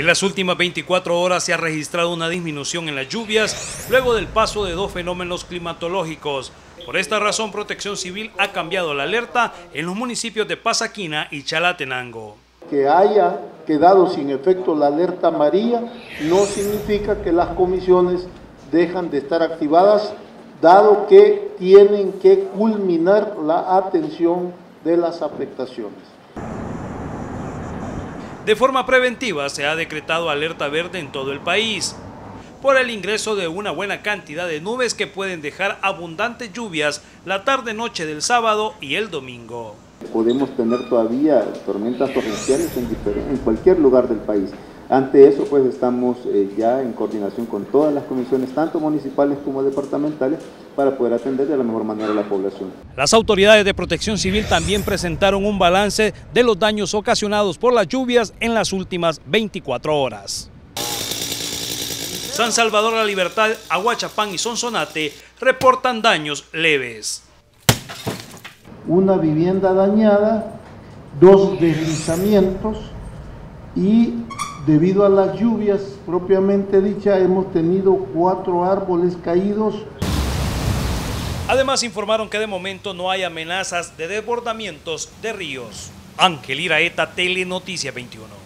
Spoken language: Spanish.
En las últimas 24 horas se ha registrado una disminución en las lluvias luego del paso de dos fenómenos climatológicos. Por esta razón, Protección Civil ha cambiado la alerta en los municipios de Pasaquina y Chalatenango. Que haya quedado sin efecto la alerta amarilla no significa que las comisiones dejan de estar activadas, dado que tienen que culminar la atención de las afectaciones. De forma preventiva se ha decretado alerta verde en todo el país por el ingreso de una buena cantidad de nubes que pueden dejar abundantes lluvias la tarde-noche del sábado y el domingo. Podemos tener todavía tormentas torrenciales en cualquier lugar del país. Ante eso, pues estamos ya en coordinación con todas las comisiones, tanto municipales como departamentales, para poder atender de la mejor manera a la población. Las autoridades de Protección Civil también presentaron un balance de los daños ocasionados por las lluvias en las últimas 24 horas. San Salvador, La Libertad, Aguachapán y Sonsonate reportan daños leves. Una vivienda dañada, 2 deslizamientos y debido a las lluvias propiamente dichas hemos tenido 4 árboles caídos. Además informaron que de momento no hay amenazas de desbordamientos de ríos. Ángel Iraeta, Telenoticia 21.